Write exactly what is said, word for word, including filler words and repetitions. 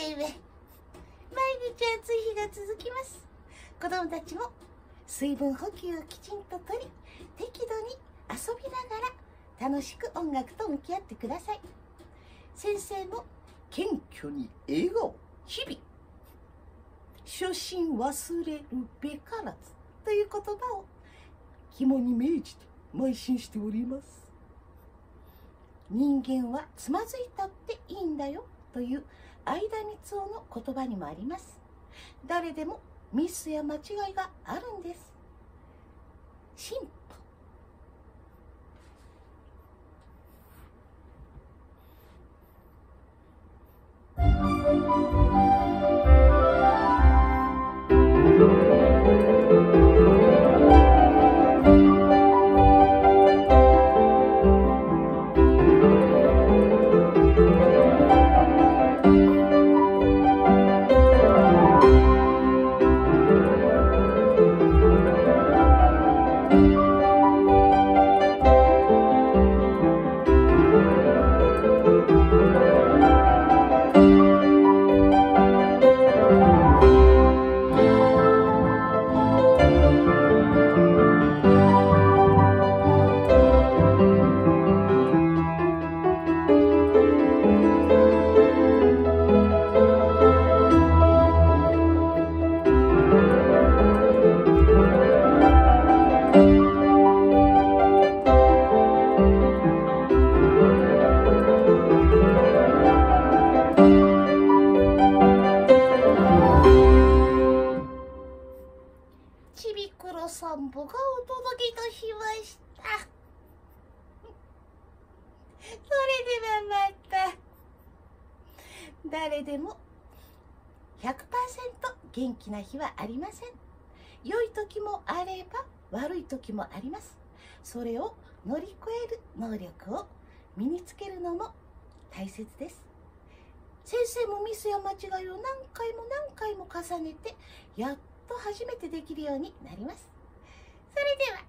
生毎日暑い日が続きます。子供たちも水分補給をきちんととり、適度に遊びながら楽しく音楽と向き合ってください。先生も謙虚に笑顔、日々初心忘れるべからずという言葉を肝に銘じて邁進しております。人間はつまずいたっていいんだよという相田みつをの言葉にもあります。誰でもミスや間違いがあるんです。進歩。ちびくろさんぼがお届けいたしました。それではまた。誰でも ひゃくパーセント 元気な日はありません。良い時もあれば悪い時もあります。それを乗り越える能力を身につけるのも大切です。先生もミスや間違いを何回も何回も重ねて、やっと初めてできるようになります。それでは。